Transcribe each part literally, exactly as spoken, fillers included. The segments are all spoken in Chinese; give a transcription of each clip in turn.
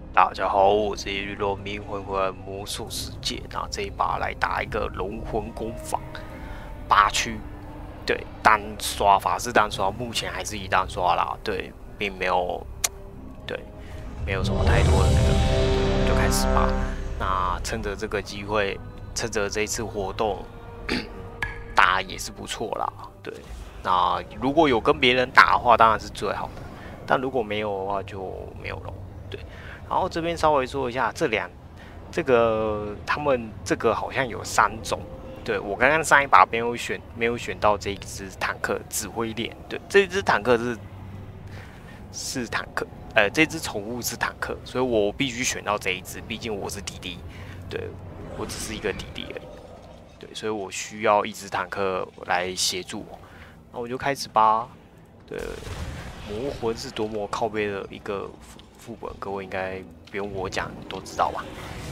大家好，我是日落迷魂魂魔兽世界。那这一把来打一个龙魂工坊八区，对，单刷法师单刷，目前还是一单刷啦，对，并没有，对，没有什么太多的那个，就开始吧。那趁着这个机会，趁着这一次活动打也是不错啦，对。那如果有跟别人打的话，当然是最好的，但如果没有的话就没有了，对。然后这边稍微说一下，这两这个他们这个好像有三种。对我刚刚上一把没有选，没有选到这一只坦克指挥链。对，这只坦克是是坦克，呃，这只宠物是坦克，所以我必须选到这一只，毕竟我是弟弟。对，我只是一个弟弟而已。对，所以我需要一只坦克来协助我。那我就开始吧。对，魔魂是多么靠背的一个副副本，各位应该不用我讲都知道吧？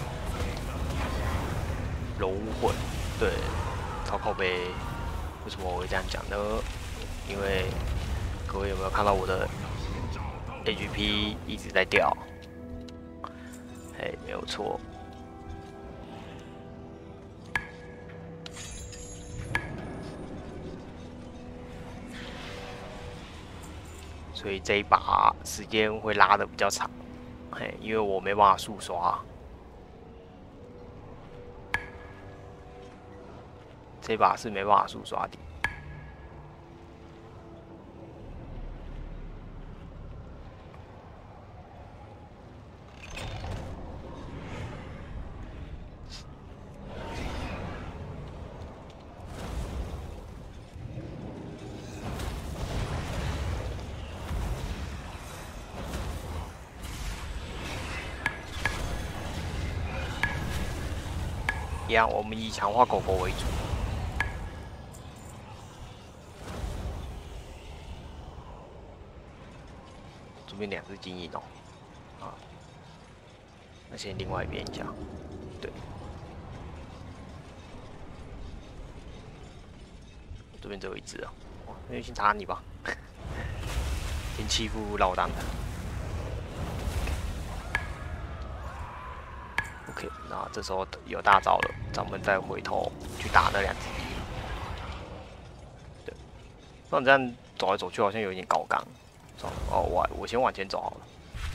龙魂，对，超靠背。为什么我会这样讲呢？因为各位有没有看到我的 H P 一直在掉？哎，没有错。所以这一把时间会拉的比较长，嘿，因为我没办法速刷。这把是没办法速刷的。一样，我们以强化狗狗为主。这边两只精英哦，啊，那先另外一边讲，对，这边只有一只啊，那就先打你吧，先欺负老大的。OK， 那这时候有大招了，咱们再回头去打那两只。对，那你这样走来走去好像有点高刚。哦，我我先往前走好了。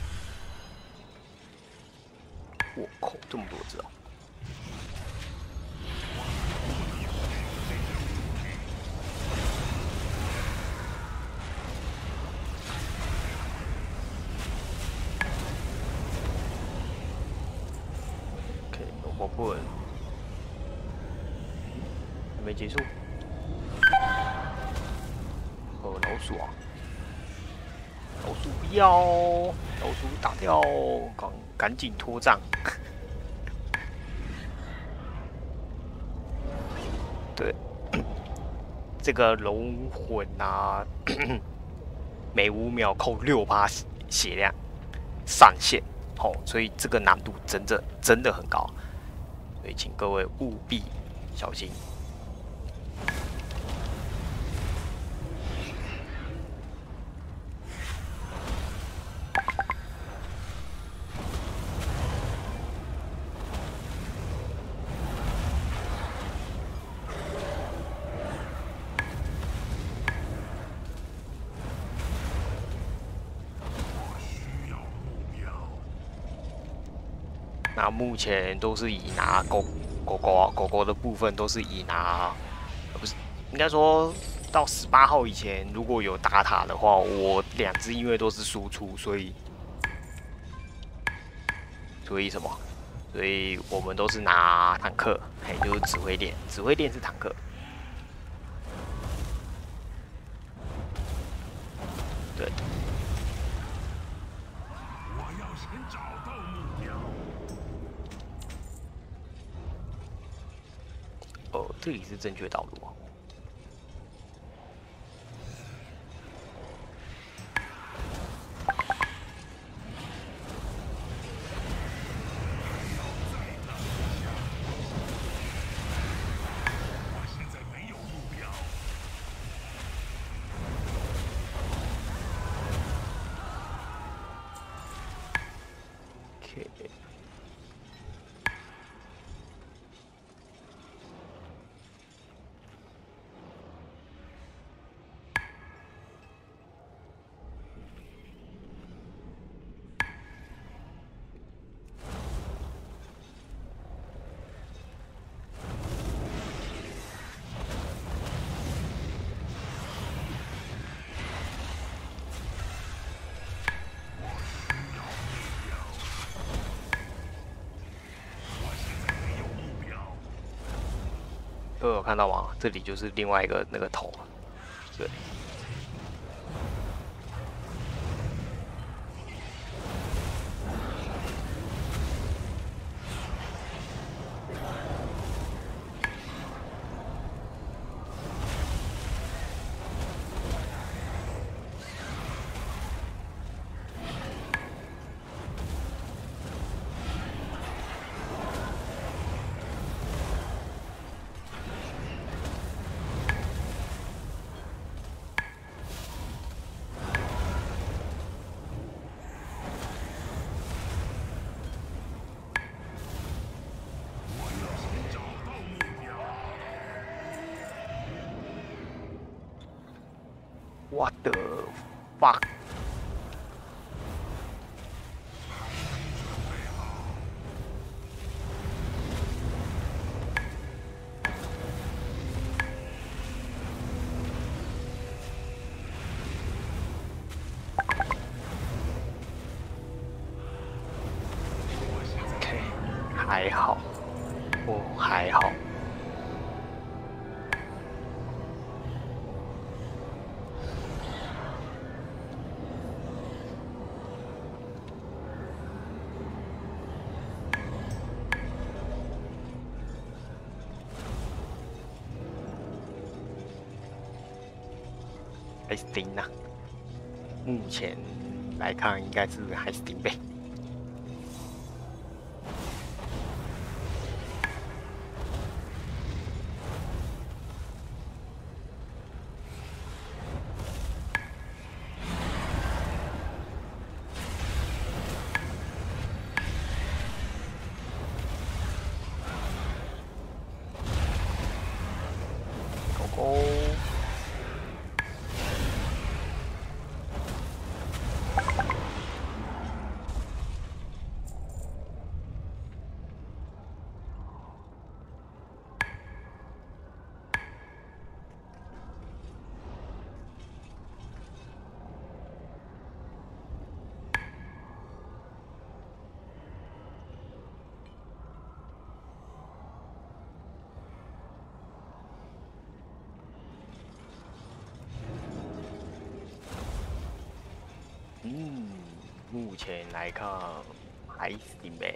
我靠，这么多只哦！我不稳，还没结束。哦，老鼠啊！老鼠不要，老鼠打掉，赶赶紧拖杖。对，这个龙魂啊，每五秒扣六趴血量上限，哦，所以这个难度真的真的很高，所以请各位务必小心。那目前都是以拿狗狗狗啊狗狗的部分都是以拿，不是应该说到十八号以前，如果有打塔的话，我两只因为都是输出，所以所以什么？所以我们都是拿坦克，还就是指挥链，指挥链是坦克。对。我要先找到目标。哦，这里是正确道路。OK， OK。都有看到吗？这里就是另外一个那个头，对。What the fuck？ OK， 还好，哦，还好。海斯汀啊，目前来看应该是海斯汀呗。狗狗。嗯，目前来看还行呗。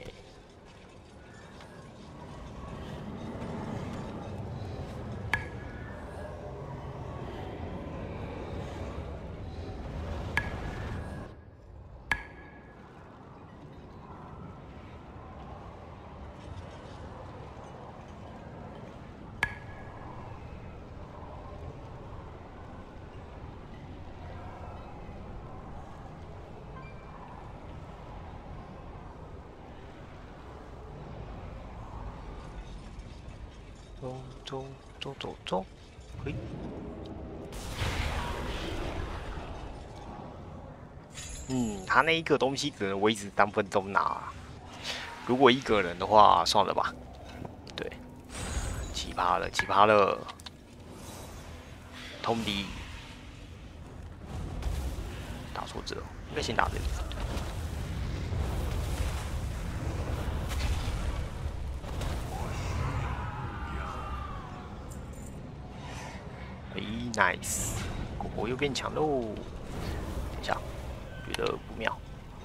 走走走走走，嘿。嗯，他那一个东西只能维持三分钟拿，如果一个人的话，算了吧。对，奇葩了，奇葩了。通敌，打错字了，应该先打这里。哎 ，nice， 狗狗又变强喽。等一下，觉得不妙。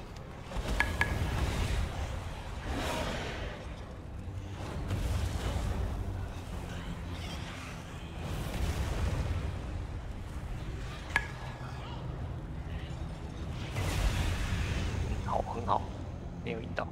好，很好，没有引导。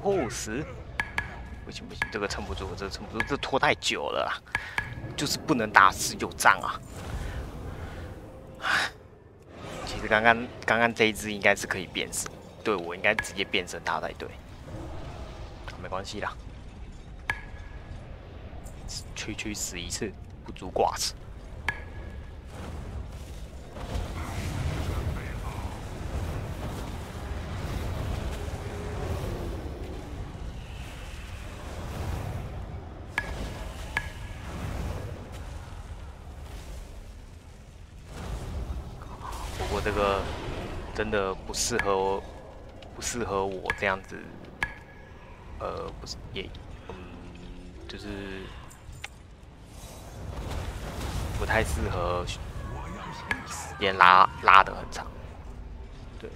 后死，不行不行，这个撑不住，这个撑不住，这拖太久了啦，就是不能打持久战啊。其实刚刚刚刚这一只应该是可以变身，对我应该直接变身它才对，没关系啦，区区死一次不足挂齿。 不过这个真的不适合，不适合我这样子，呃，不是也，嗯，就是不太适合时间拉拉得很长，对。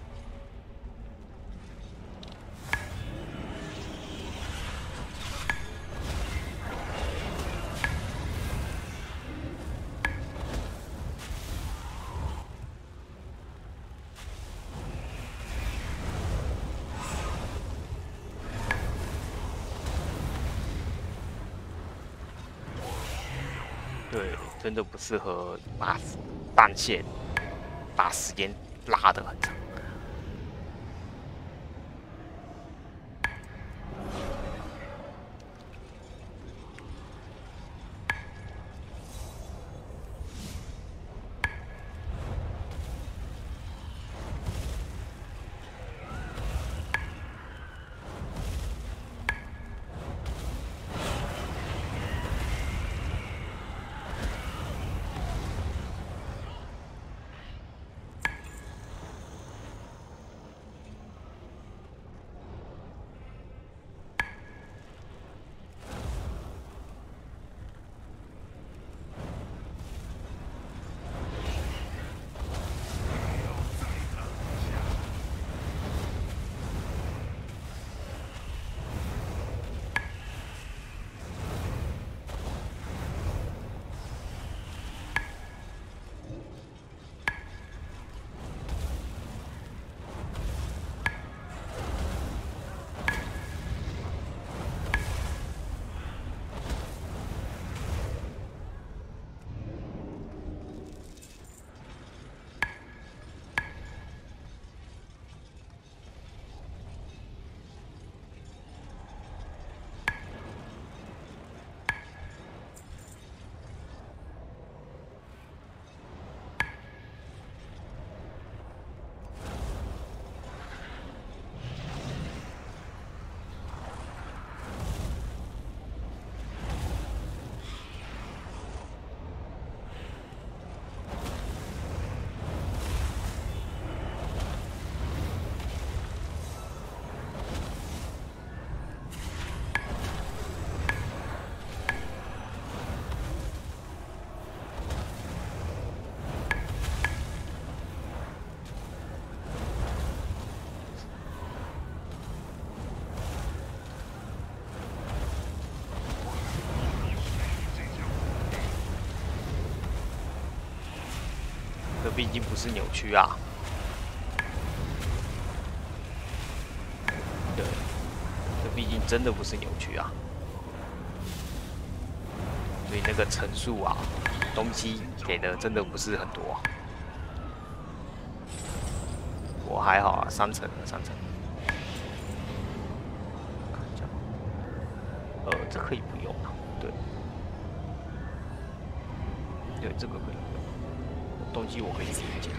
对，真的不适合把弹线把时间拉得很长。这毕竟不是扭曲啊。对，这毕竟真的不是扭曲啊。所以那个层数啊，东西给的真的不是很多、啊。我还好啊，三层，三层。看一下，呃，这可以不用啊。对，对，这个可以不用。东西我可以自己捡。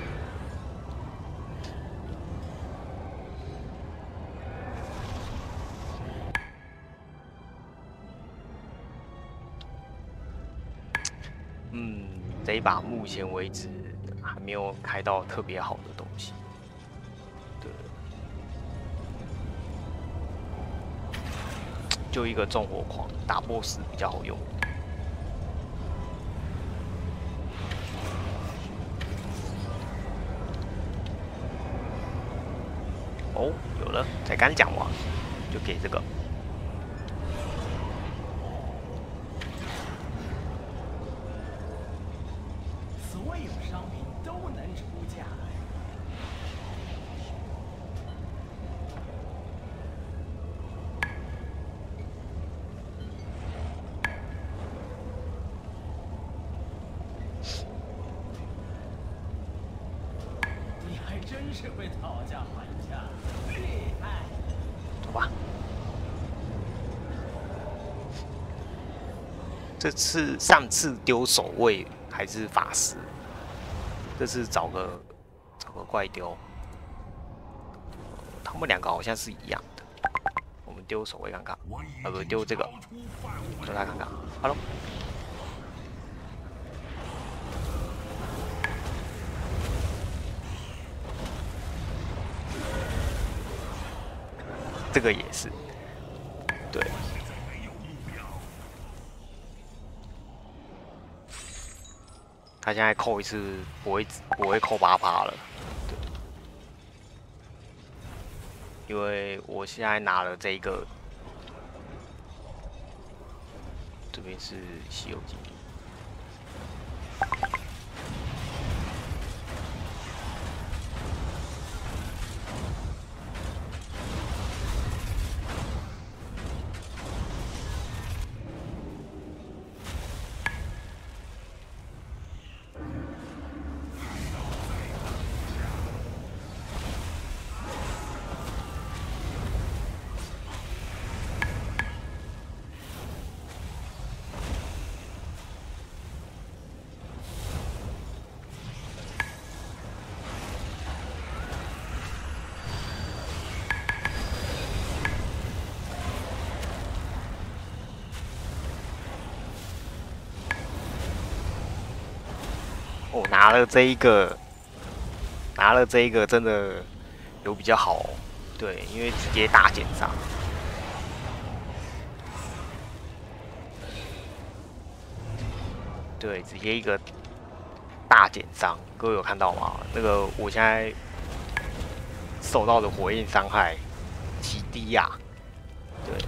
嗯，这一把目前为止还没有开到特别好的东西。对，就一个纵火狂打 B O S S 比较好用。哦，有了，才刚讲完，就给这个。 所有商品都能出价。 是会讨价还价，厉害！ 走吧。这次上次丢守卫还是法师，这次找个找个怪丢。他们两个好像是一样的。我们丢守卫看看，呃不丢这个，丢他看看。Hello。这个也是，对。他现在扣一次不会不会扣八趴了，对。因为我现在拿了这一个，这边是稀有金。我、哦、拿了这一个，拿了这一个真的有比较好、哦，对，因为直接大减伤。对，直接一个大减伤，各位有看到吗？那个我现在受到的火焰伤害极低呀、啊，对。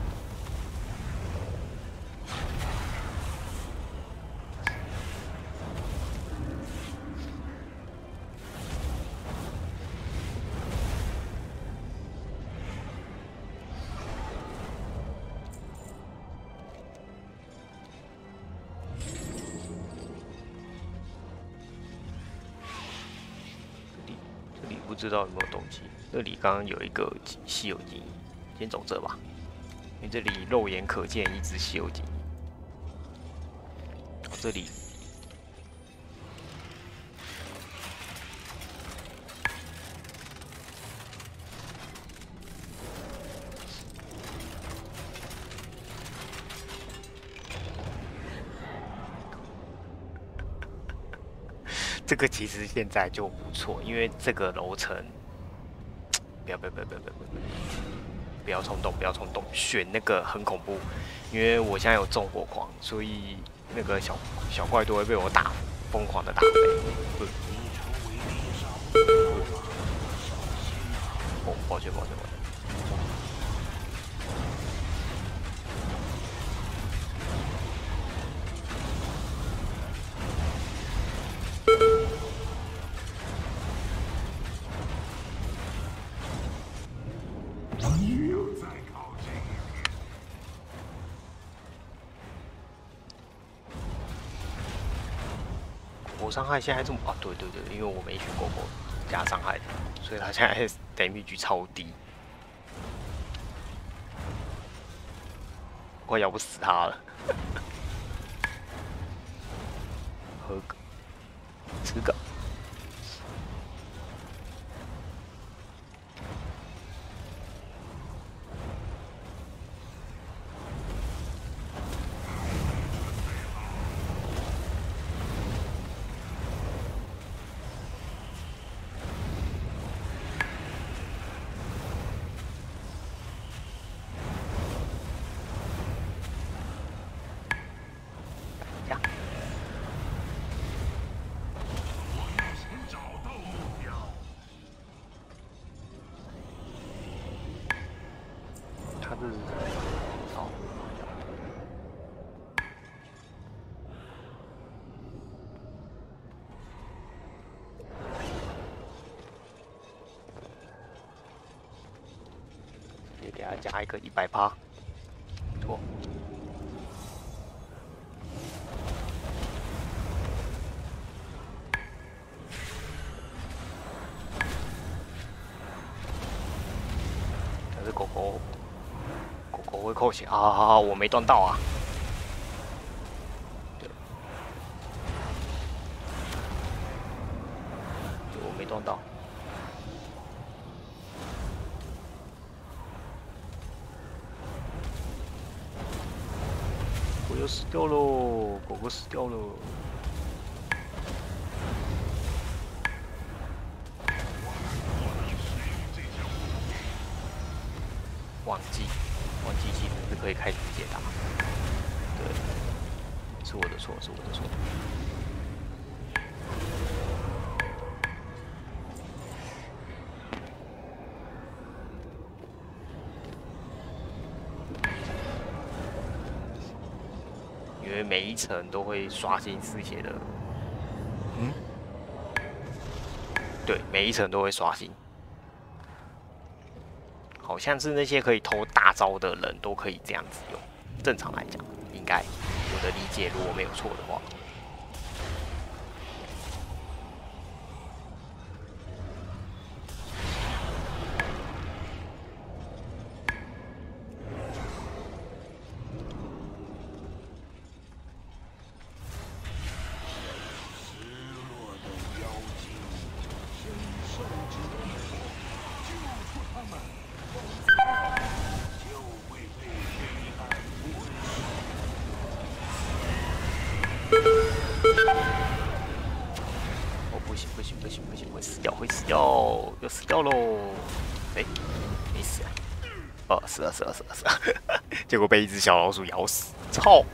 不知道有没有东西？这里刚刚有一个稀有金，先走这吧，因为这里肉眼可见一只稀有金。哦，这里这个其实现在就不错，因为这个楼层，不要不要不要不要不要不要冲动，不要冲动，选那个很恐怖，因为我现在有纵火狂，所以那个小小怪都会被我打疯狂的打飞。嗯、哦，抱歉抱歉抱歉。我伤害现在这么啊？对对对，因为我没选过狗加伤害的，所以他现在 damage 超低，快咬不死他了。喝个，吃个。给他加一个一百趴，错。 扣血，好好好好，我没断到啊。对，对我没断到。我又死掉喽，狗狗死掉了。忘记，忘记其实是可以开始解答。对，是我的错，是我的错。因为每一层都会刷新嗜血的，嗯，对，每一层都会刷新。好像是那些可以偷大招的人都可以这样子用，正常来讲，应该我的理解，如果没有错的话。哦，不行不行不行不行，会死掉会死掉，要死掉喽！哎、欸，没死啊！哦，死了死了死了死了，结果被一只小老鼠咬死，操！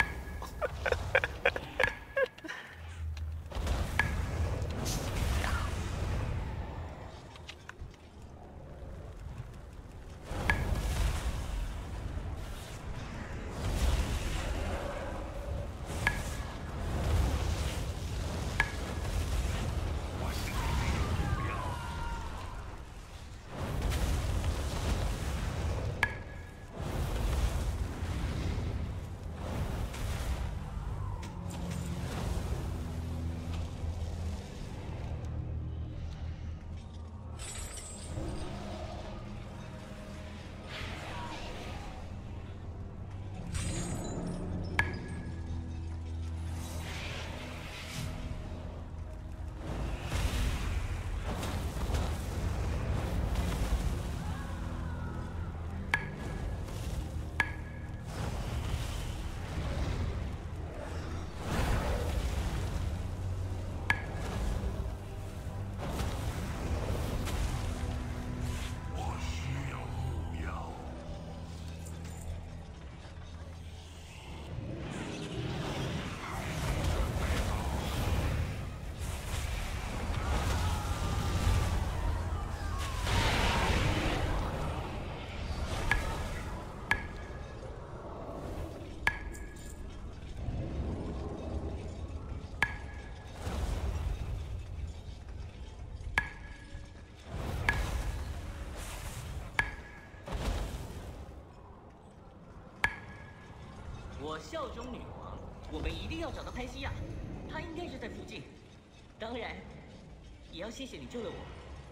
我效忠女王，我们一定要找到潘西亚，她应该是在附近。当然，也要谢谢你救了我。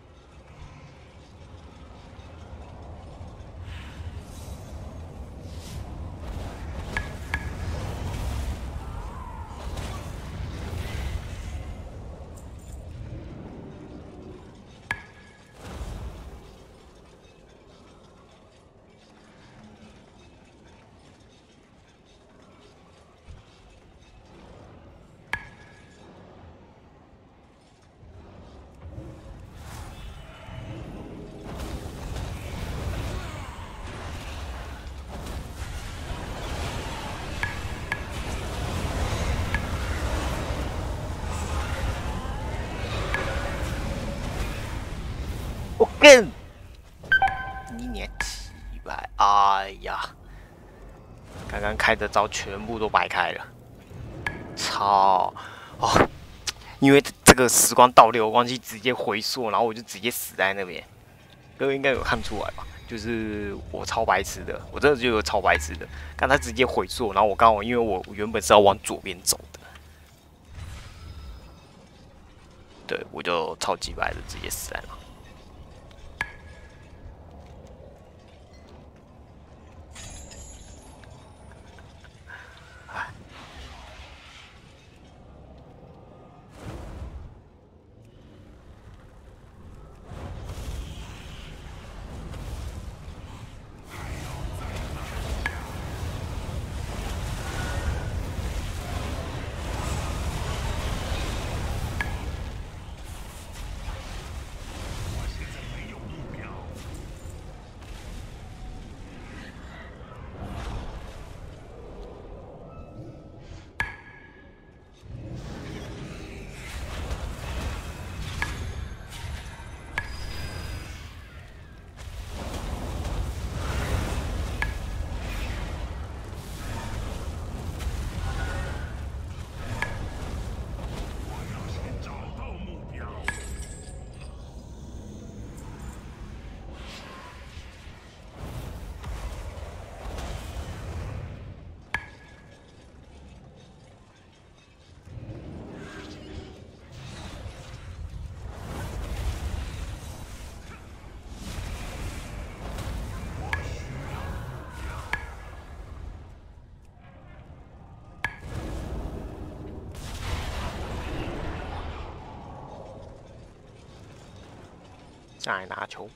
我更，你娘鸡掰！哎呀，刚刚开的招全部都白开了，操！哦，因为这个时光倒流，我忘记直接回溯，然后我就直接死在那边。各位应该有看出来吧？就是我超白痴的，我真的就有超白痴的。刚才直接回溯，然后我刚好因为我原本是要往左边走的，对我就超级白的直接死在那。 上来拿球。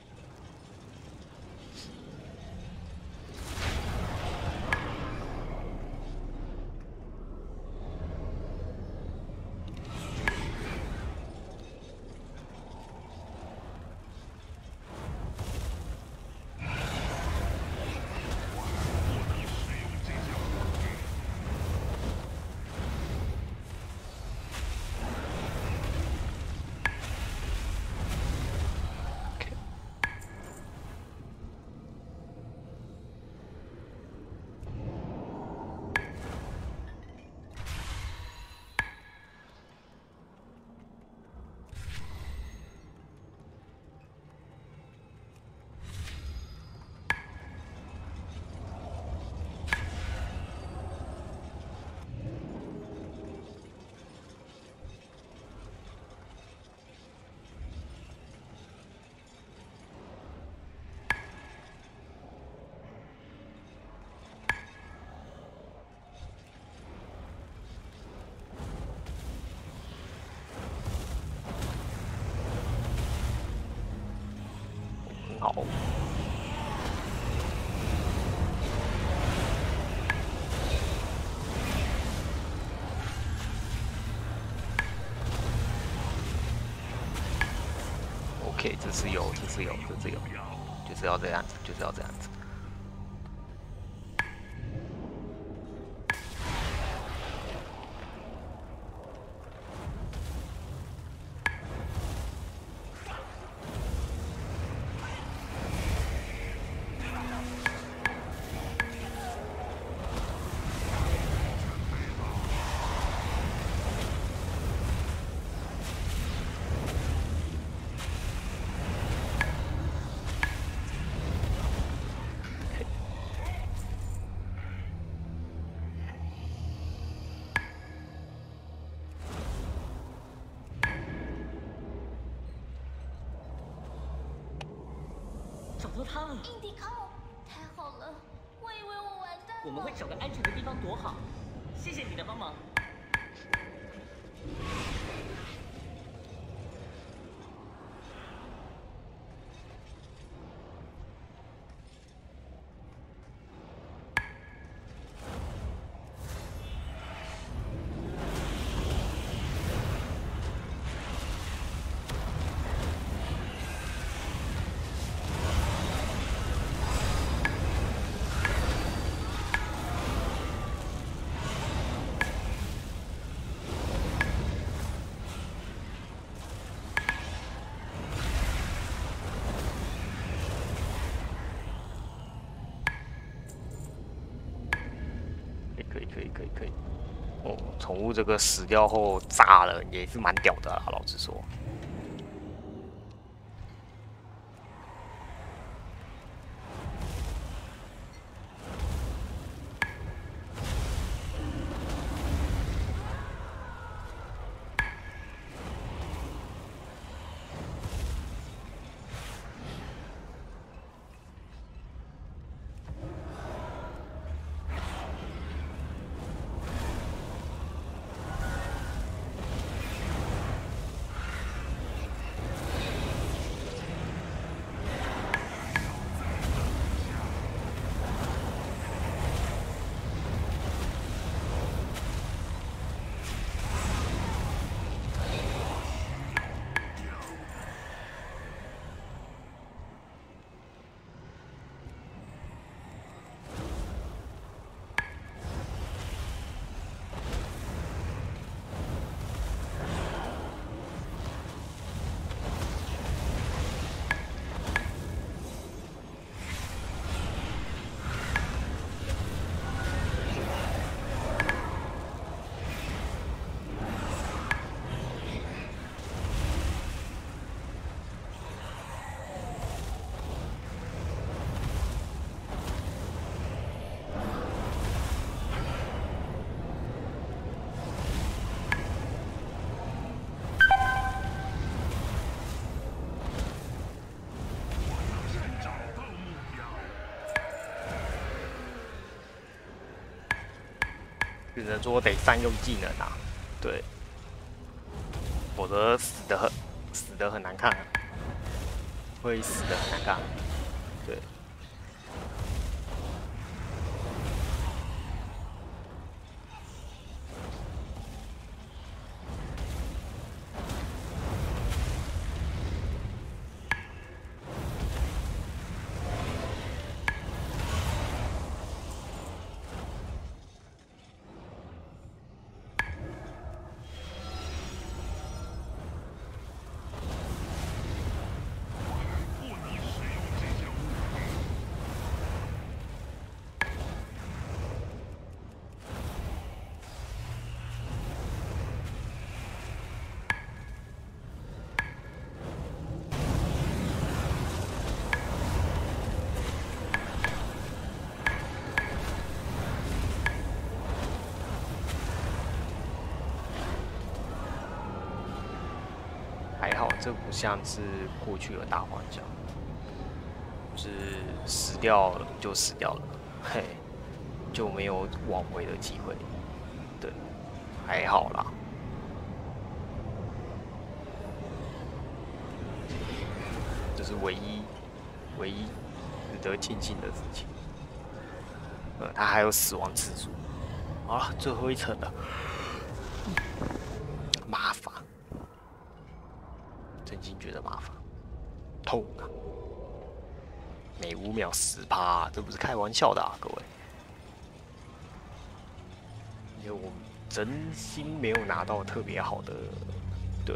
好。OK， 这是有，这是有，这是有，就是要这样子，就是要这样子。 找到他了！ 印第康，太好了，我以为我完蛋了。 我们会找个安全的地方躲好。谢谢你的帮忙。 可以可以可以可以。哦，宠物这个死掉后炸了也是蛮屌的啦，老实说。只能说得善用技能啊，对，否则死的很死的很难看啊。 会死的很难看。对。还好，这不像是过去的大黄角，就是死掉了就死掉了，嘿，就没有挽回的机会。对，还好啦。这是唯一唯一值得庆幸的事情。呃，他还有死亡次数。好了，最后一层了，麻烦。真心觉得麻烦，痛啊！每五秒十趴、啊，这不是开玩笑的啊，各位。因为我真心没有拿到特别好的，对，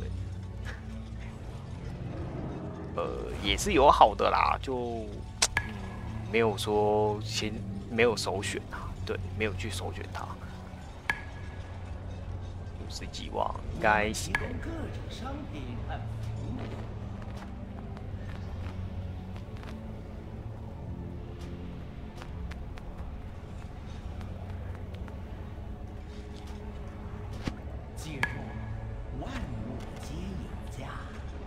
呃，也是有好的啦，就嗯，没有说先没有首选啊，对，没有去首选它。五十几万应该行的。 各种商品和服务。记住，万物皆有价。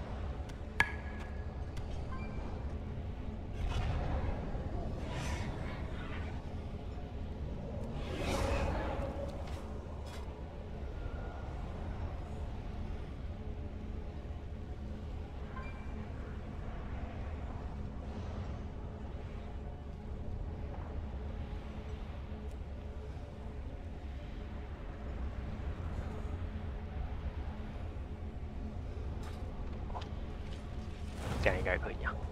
这样应该可以啊。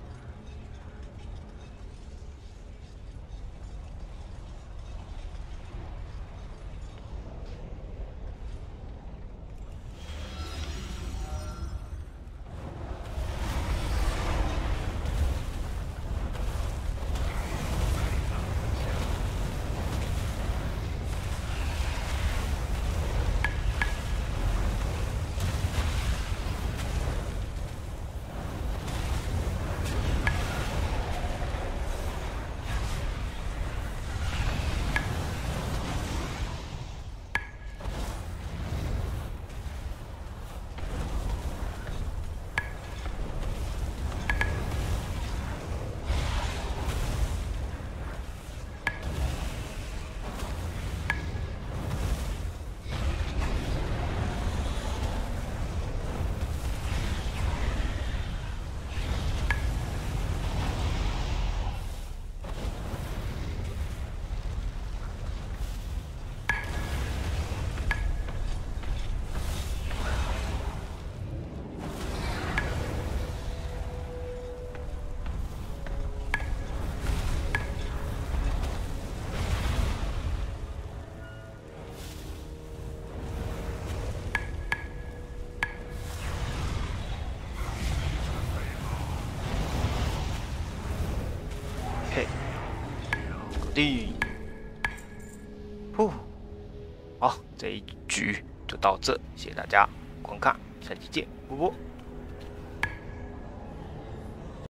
地，呼，好，这一局就到这，谢谢大家观看，下期见，啵啵。